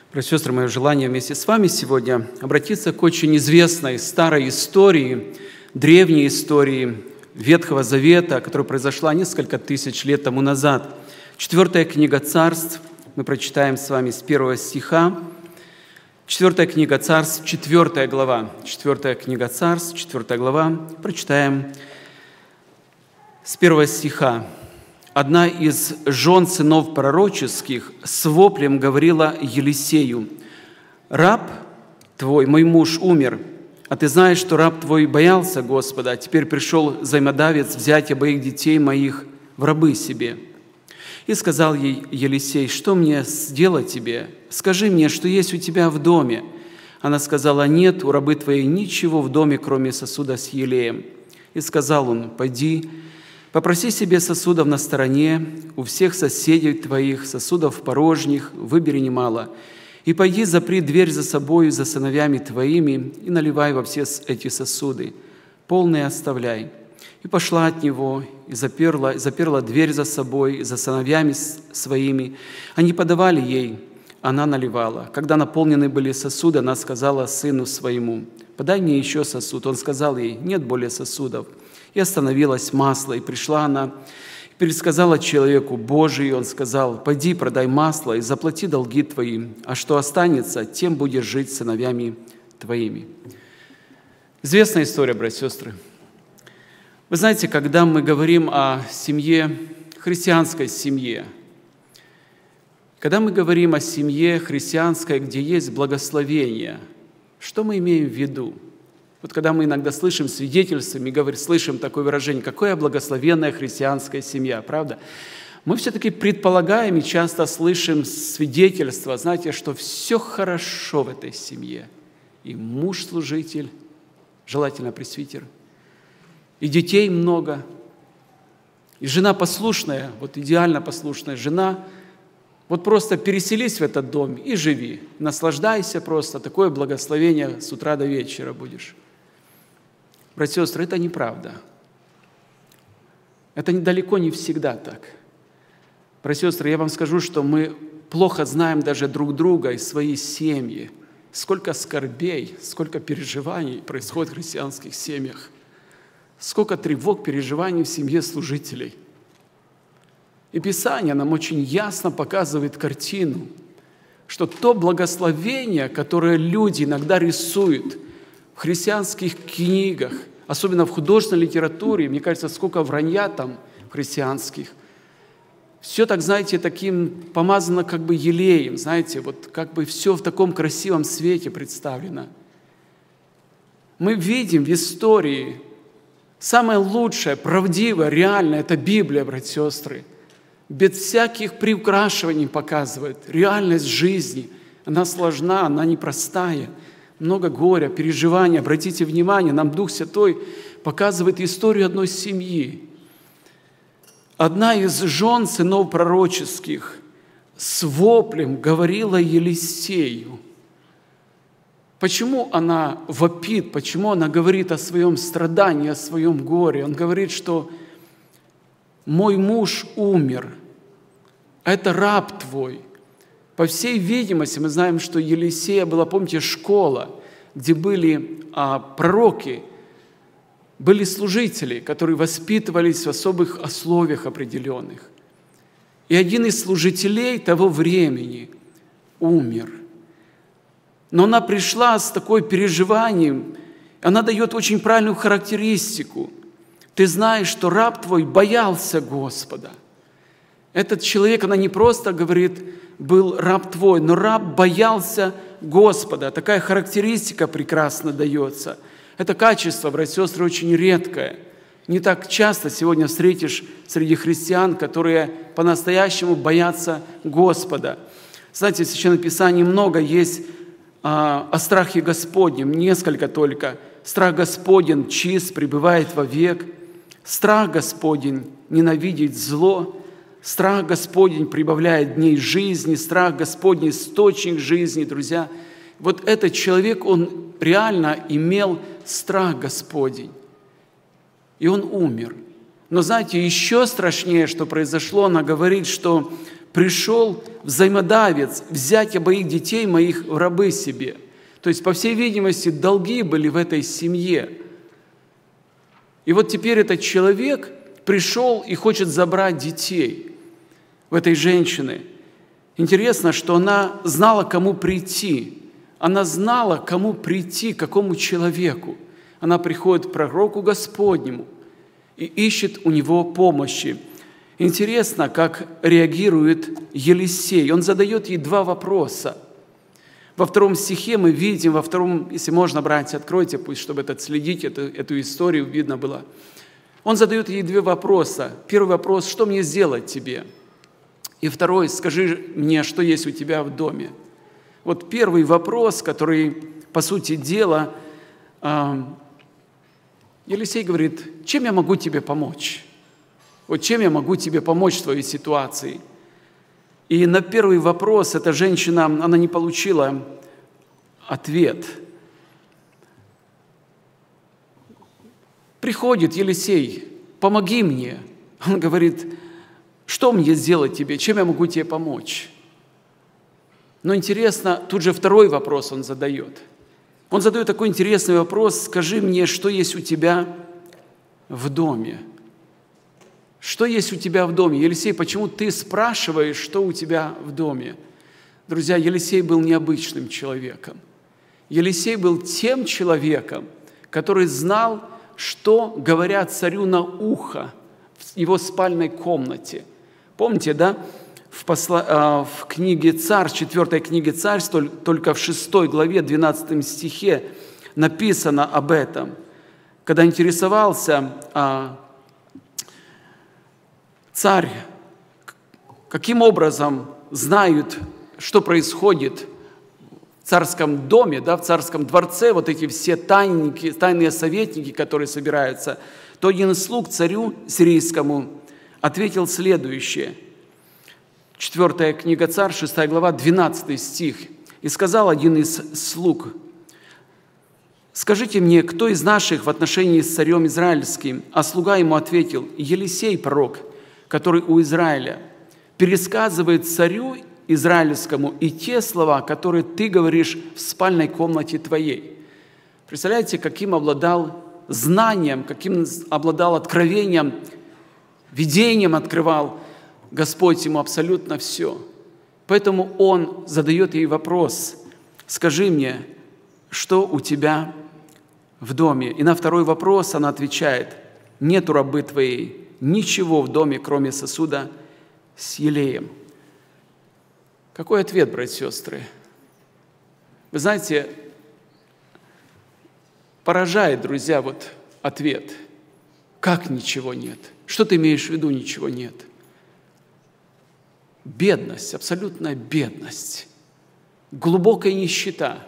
Братья и сестры, мое желание вместе с вами сегодня обратиться к очень известной старой истории, древней истории Ветхого Завета, которая произошла несколько тысяч лет тому назад. 4 книга Царств, мы прочитаем с вами с 1 стиха. 4 книга Царств, 4 глава. 4 книга Царств, 4 глава, прочитаем с 1 стиха. Одна из жен сынов пророческих с воплем говорила Елисею: «Раб твой, мой муж, умер, а ты знаешь, что раб твой боялся Господа, а теперь пришел взаимодавец взять обоих детей моих в рабы себе». И сказал ей Елисей: «Что мне сделать тебе? Скажи мне, что есть у тебя в доме». Она сказала: «Нет у рабы твоей ничего в доме, кроме сосуда с елеем». И сказал он: «Пойди, попроси себе сосудов на стороне, у всех соседей твоих, сосудов порожних, выбери немало, и пойди запри дверь за собою, за сыновьями твоими, и наливай во все эти сосуды, полные оставляй». И пошла от него, и заперла дверь за собой, за сыновьями своими. Они подавали ей, она наливала. Когда наполнены были сосуды, она сказала сыну своему: «Подай мне еще сосуд». Он сказал ей: «Нет более сосудов». И остановилось масло, и пришла она, и пересказала человеку Божию. Он сказал: «Пойди, продай масло и заплати долги твои, а что останется, тем будешь жить с сыновьями твоими». Известная история, братья и сестры. Вы знаете, когда мы говорим о семье, христианской семье, когда мы говорим о семье христианской, где есть благословение, что мы имеем в виду? Вот когда мы иногда слышим свидетельства, мы слышим такое выражение: «Какая благословенная христианская семья», правда? Мы все-таки предполагаем и часто слышим свидетельства, знаете, что все хорошо в этой семье. И муж служитель, желательно пресвитер, и детей много, и жена послушная, вот идеально послушная жена. Вот просто переселись в этот дом и живи, наслаждайся просто, такое благословение с утра до вечера будешь. Братья и сестры, это неправда. Это далеко не всегда так. Братья и сестры, я вам скажу, что мы плохо знаем даже друг друга и свои семьи. Сколько скорбей, сколько переживаний происходит в христианских семьях. Сколько тревог, переживаний в семье служителей. И Писание нам очень ясно показывает картину, что то благословение, которое люди иногда рисуют в христианских книгах, особенно в художественной литературе, мне кажется, сколько вранья там христианских, все так, знаете, таким помазано как бы елеем, знаете, вот как бы все в таком красивом свете представлено. Мы видим в истории самое лучшее, правдивое, реальное – это Библия, братья и сестры. Без всяких приукрашиваний показывает реальность жизни. Она сложна, она непростая. Много горя, переживаний. Обратите внимание, нам Дух Святой показывает историю одной семьи. Одна из жен сынов пророческих с воплем говорила Елисею. Почему она вопит, почему она говорит о своем страдании, о своем горе? Он говорит, что «мой муж умер, это раб твой». По всей видимости, мы знаем, что Елисея была, помните, школа, где были пророки, были служители, которые воспитывались в особых условиях определенных. И один из служителей того времени умер. Но она пришла с такой переживанием, она дает очень правильную характеристику. Ты знаешь, что раб твой боялся Господа. Этот человек, она не просто говорит, был раб твой, но раб боялся Господа. Такая характеристика прекрасно дается. Это качество, братья и сестры, очень редкое. Не так часто сегодня встретишь среди христиан, которые по-настоящему боятся Господа. Знаете, в Священном Писании много есть о страхе Господнем, несколько только. Страх Господень чист, пребывает вовек. Страх Господень ненавидит зло. Страх Господень прибавляет дней жизни. Страх Господень источник жизни, друзья. Вот этот человек, он реально имел страх Господень. И он умер. Но знаете, еще страшнее, что произошло, она говорит, что пришел взаимодавец взять обоих детей моих в рабы себе. То есть, по всей видимости, долги были в этой семье. И вот теперь этот человек пришел и хочет забрать детей в этой женщины. Интересно, что она знала, кому прийти. Она знала, кому прийти, к какому человеку. Она приходит к пророку Господнему и ищет у него помощи. Интересно, как реагирует Елисей. Он задает ей два вопроса. Во 2 стихе мы видим, во 2, если можно, братья, откройте, пусть, чтобы следить эту историю, видно было. Он задает ей 2 вопроса. Первый вопрос: что мне сделать тебе? И второй: скажи мне, что есть у тебя в доме. Вот первый вопрос, который, по сути дела, Елисей говорит: чем я могу тебе помочь? Вот чем я могу тебе помочь в твоей ситуации? И на первый вопрос эта женщина, она не получила ответ. Приходит Елисей: помоги мне. Он говорит: что мне сделать тебе? Чем я могу тебе помочь? Но интересно, тут же второй вопрос он задает. Он задает такой интересный вопрос: скажи мне, что есть у тебя в доме? Что есть у тебя в доме? Елисей, почему ты спрашиваешь, что у тебя в доме? Друзья, Елисей был необычным человеком. Елисей был тем человеком, который знал, что говорят царю на ухо в его спальной комнате. Помните, да? В книге «Царь», 4 книге «Царь», только в 6 главе, 12 стихе написано об этом. Когда интересовался царь, каким образом знают, что происходит в царском доме, да, в царском дворце, вот эти все тайные советники, которые собираются, то один из слуг царю сирийскому ответил следующее. 4 книга «Царь», 6 глава, 12 стих. «И сказал один из слуг: скажите мне, кто из наших в отношении с царем израильским?» А слуга ему ответил: Елисей, пророк, который у Израиля, пересказывает царю израильскому и те слова, которые ты говоришь в спальной комнате твоей. Представляете, каким обладал знанием, каким обладал откровением, видением открывал Господь ему абсолютно все. Поэтому он задает ей вопрос: скажи мне, что у тебя в доме? И на второй вопрос она отвечает: нет у рабы твоей ничего в доме, кроме сосуда с елеем. Какой ответ, братья и сестры? Вы знаете, поражает, друзья, вот ответ. Как ничего нет? Что ты имеешь в виду, ничего нет? Бедность, абсолютная бедность, глубокая нищета.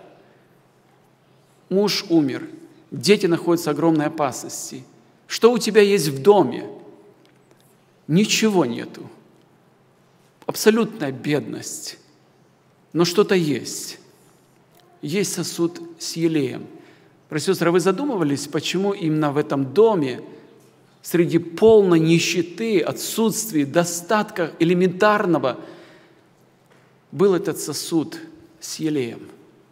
Муж умер, дети находятся в огромной опасности. Что у тебя есть в доме? Ничего нету. Абсолютная бедность. Но что-то есть. Есть сосуд с елеем. Братья и сестры, вы задумывались, почему именно в этом доме, среди полной нищеты, отсутствия, достатка элементарного, был этот сосуд с елеем?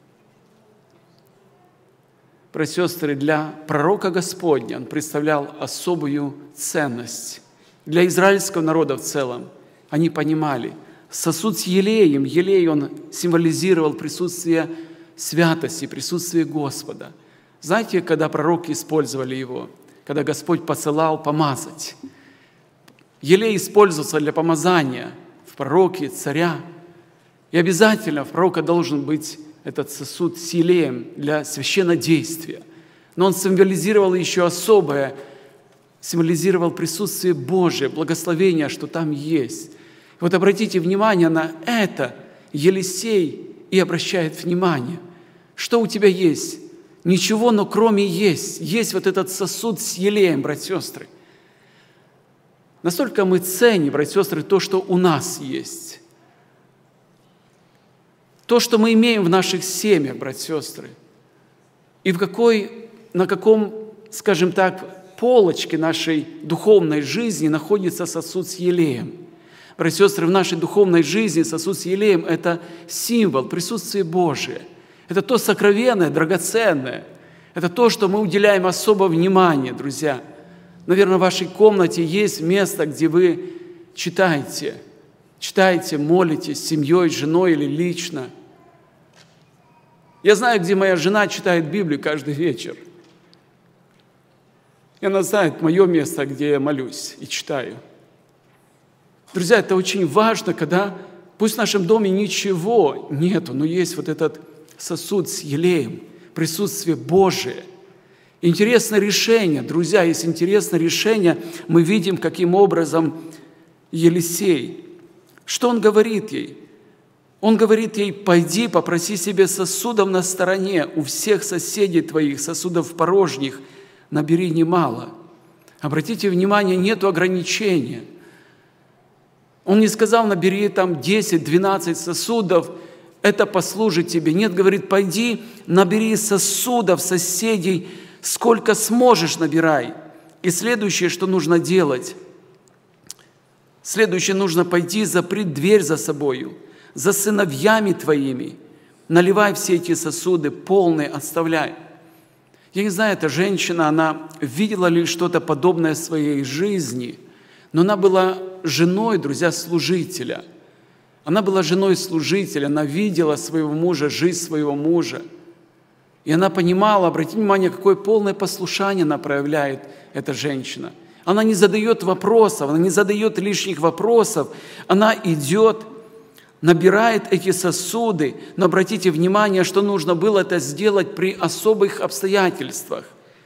Братья и сестры, для пророка Господня он представлял особую ценность. Для израильского народа в целом они понимали, сосуд с елеем, елей он символизировал присутствие святости, присутствие Господа. Знаете, когда пророки использовали его, когда Господь посылал помазать, елей использовался для помазания в пророке, царя. И обязательно в пророка должен быть этот сосуд с елеем для священнодействия. Но он символизировал еще особое, символизировал присутствие Божие, благословение, что там есть. И вот обратите внимание на это. Елисей и обращает внимание. Что у тебя есть? Ничего, но кроме есть. Есть вот этот сосуд с елеем, братья и сестры. Настолько мы ценим, братья и сестры, то, что у нас есть. То, что мы имеем в наших семьях, братья и сестры. И на каком, скажем так, полочке нашей духовной жизни находится сосуд с елеем. Братья и сестры, в нашей духовной жизни сосуд с елеем – это символ присутствия Божия. Это то сокровенное, драгоценное. Это то, что мы уделяем особое внимание, друзья. Наверное, в вашей комнате есть место, где вы читаете, молитесь с семьей, с женой или лично. Я знаю, где моя жена читает Библию каждый вечер. И она знает мое место, где я молюсь и читаю. Друзья, это очень важно, когда пусть в нашем доме ничего нету, но есть вот этот сосуд с елеем, присутствие Божие. Интересное решение, друзья, есть интересное решение. Мы видим, каким образом Елисей, что он говорит ей? Он говорит ей: пойди, попроси себе сосудов на стороне, у всех соседей твоих сосудов порожних набери немало. Обратите внимание, нету ограничения. Он не сказал: набери там 10-12 сосудов, это послужит тебе. Нет, говорит: пойди, набери сосудов, соседей, сколько сможешь набирай. И следующее, что нужно делать. Следующее, нужно пойти, заприть дверь за собою, за сыновьями твоими. Наливай все эти сосуды, полные отставляй. Я не знаю, эта женщина, она видела ли что-то подобное в своей жизни, но она была женой, друзья, служителя. Она была женой служителя, она видела своего мужа, жизнь своего мужа. И она понимала, обратите внимание, какое полное послушание она проявляет, эта женщина. Она не задает вопросов, она не задает лишних вопросов. Она идет, набирает эти сосуды. Но обратите внимание, что нужно было это сделать при особых обстоятельствах.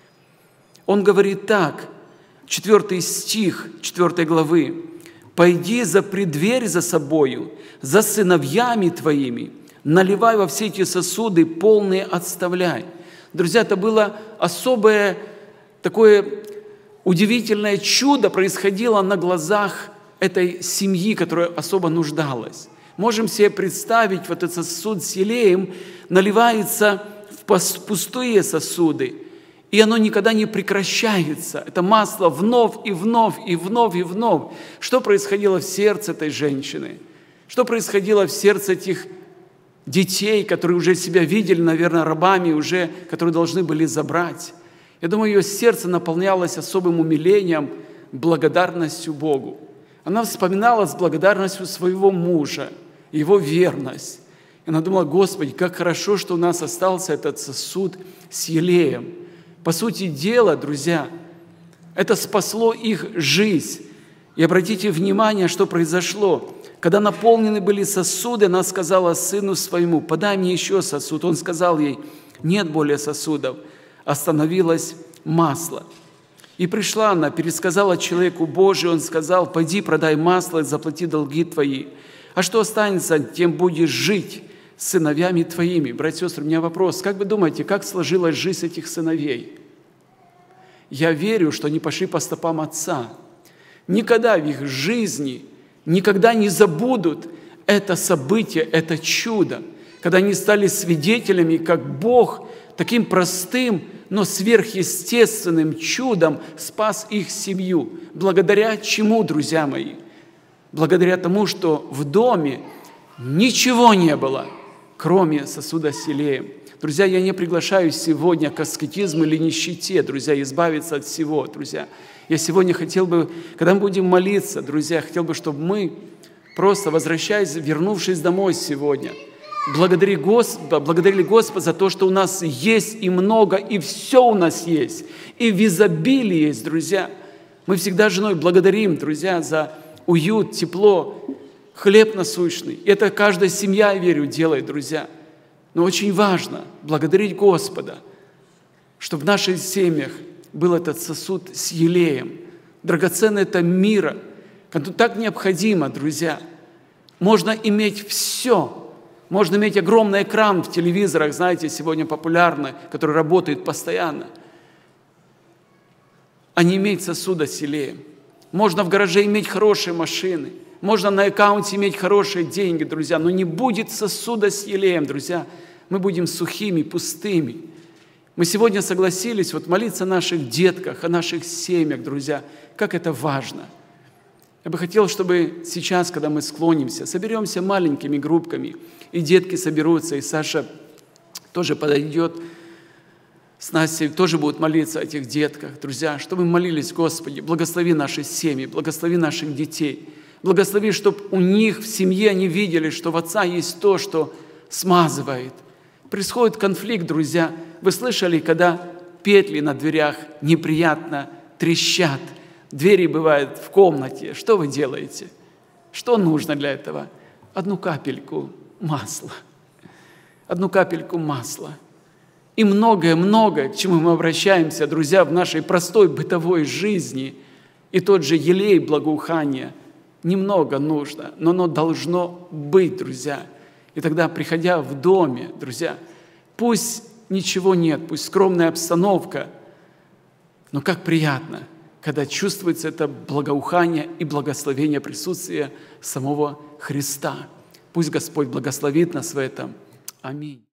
Он говорит так, 4 стих 4 главы. «Пойди, запри дверь за собою, за сыновьями твоими, наливай во все эти сосуды, полные отставляй». Друзья, это было особое такое удивительное чудо происходило на глазах этой семьи, которая особо нуждалась. Можем себе представить, вот этот сосуд с елеем наливается в пустые сосуды, и оно никогда не прекращается. Это масло вновь и вновь, и вновь, и вновь. Что происходило в сердце этой женщины? Что происходило в сердце этих детей, которые уже себя видели, наверное, рабами, уже, которые должны были забрать? Я думаю, ее сердце наполнялось особым умилением, благодарностью Богу. Она вспоминала с благодарностью своего мужа, его верность. И она думала: Господи, как хорошо, что у нас остался этот сосуд с елеем. По сути дела, друзья, это спасло их жизнь. И обратите внимание, что произошло. Когда наполнены были сосуды, она сказала сыну своему: подай мне еще сосуд. Он сказал ей: нет более сосудов. Остановилось масло. И пришла она, пересказала человеку Божию, он сказал: пойди, продай масло и заплати долги твои. А что останется, тем будешь жить с сыновьями твоими. Братья и сестры, у меня вопрос. Как вы думаете, как сложилась жизнь этих сыновей? Я верю, что они пошли по стопам отца. Никогда в их жизни, никогда не забудут это событие, это чудо, когда они стали свидетелями, как Бог таким простым, но сверхъестественным чудом спас их семью. Благодаря чему, друзья мои? Благодаря тому, что в доме ничего не было, кроме сосуда с елеем. Друзья, я не приглашаю сегодня к аскетизму или нищете, друзья, избавиться от всего, друзья. Я сегодня хотел бы, когда мы будем молиться, друзья, хотел бы, чтобы мы просто, возвращаясь, вернувшись домой сегодня, благодарили Господа за то, что у нас есть и много, и все у нас есть, и в изобилии есть, друзья. Мы всегда с женой благодарим, друзья, за уют, тепло, хлеб насущный. Это каждая семья, я верю, делает, друзья. Но очень важно благодарить Господа, чтобы в наших семьях был этот сосуд с елеем. Драгоценно это мира, который так необходимо, друзья. Можно иметь все. Можно иметь огромный экран в телевизорах, знаете, сегодня популярный, который работает постоянно, а не иметь сосуда с елеем. Можно в гараже иметь хорошие машины, можно на аккаунте иметь хорошие деньги, друзья, но не будет сосуда с елеем, друзья. Мы будем сухими, пустыми. Мы сегодня согласились молиться о наших детках, о наших семьях, друзья. Как это важно. Я бы хотел, чтобы сейчас, когда мы склонимся, соберемся маленькими группками, и детки соберутся, и Саша тоже подойдет, с Настей тоже будут молиться о этих детках. Друзья, чтобы мы молились: Господи, благослови наши семьи, благослови наших детей, благослови, чтобы у них в семье они видели, что в отца есть то, что смазывает. Происходит конфликт, друзья. Вы слышали, когда петли на дверях неприятно трещат, двери бывают в комнате, что вы делаете? Что нужно для этого? Одну капельку масла. Одну капельку масла. И многое-многое, к чему мы обращаемся, друзья, в нашей простой бытовой жизни, и тот же елей благоухания, немного нужно, но оно должно быть, друзья. И тогда, приходя в доме, друзья, пусть ничего нет, пусть скромная обстановка, но как приятно, когда чувствуется это благоухание и благословение присутствия самого Христа. Пусть Господь благословит нас в этом. Аминь.